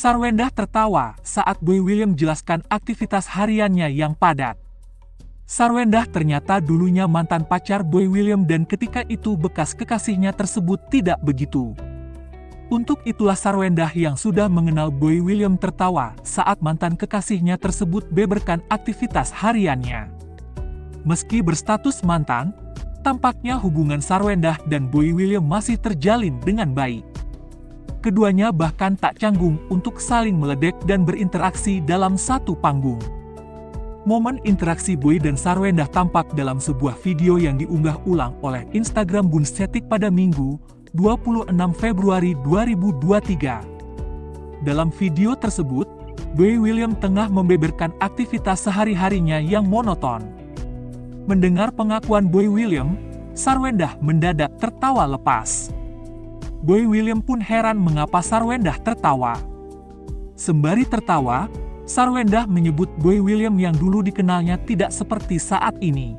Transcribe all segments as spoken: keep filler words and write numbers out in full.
Sarwendah tertawa saat Boy William jelaskan aktivitas hariannya yang padat. Sarwendah ternyata dulunya mantan pacar Boy William dan ketika itu bekas kekasihnya tersebut tidak begitu. Untuk itulah Sarwendah yang sudah mengenal Boy William tertawa saat mantan kekasihnya tersebut beberkan aktivitas hariannya. Meski berstatus mantan, tampaknya hubungan Sarwendah dan Boy William masih terjalin dengan baik. Keduanya bahkan tak canggung untuk saling meledek dan berinteraksi dalam satu panggung. Momen interaksi Boy dan Sarwendah tampak dalam sebuah video yang diunggah ulang oleh Instagram Bunstetik pada Minggu, dua puluh enam Februari dua ribu dua puluh tiga. Dalam video tersebut, Boy William tengah membeberkan aktivitas sehari-harinya yang monoton. Mendengar pengakuan Boy William, Sarwendah mendadak tertawa lepas. Boy William pun heran mengapa Sarwendah tertawa. Sembari tertawa, Sarwendah menyebut Boy William yang dulu dikenalnya tidak seperti saat ini.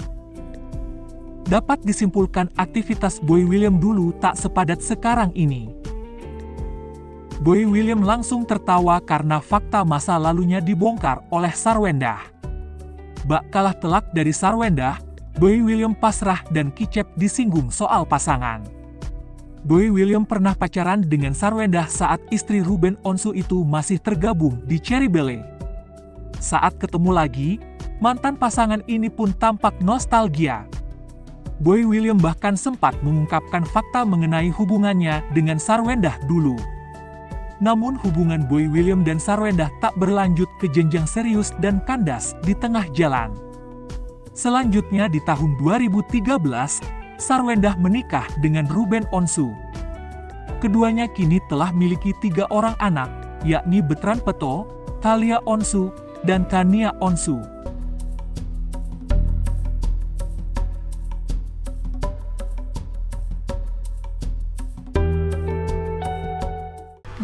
Dapat disimpulkan aktivitas Boy William dulu tak sepadat sekarang ini. Boy William langsung tertawa karena fakta masa lalunya dibongkar oleh Sarwendah. Bak kalah telak dari Sarwendah, Boy William pasrah dan kicep disinggung soal pasangan. Boy William pernah pacaran dengan Sarwendah saat istri Ruben Onsu itu masih tergabung di Cherry Belle. Saat ketemu lagi, mantan pasangan ini pun tampak nostalgia. Boy William bahkan sempat mengungkapkan fakta mengenai hubungannya dengan Sarwendah dulu. Namun hubungan Boy William dan Sarwendah tak berlanjut ke jenjang serius dan kandas di tengah jalan. Selanjutnya di tahun dua ribu tiga belas, Sarwendah menikah dengan Ruben Onsu. Keduanya kini telah miliki tiga orang anak, yakni Betran Peto, Thalia Onsu, dan Kania Onsu.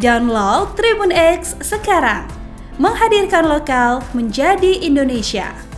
Download Tribun X sekarang, menghadirkan lokal menjadi Indonesia.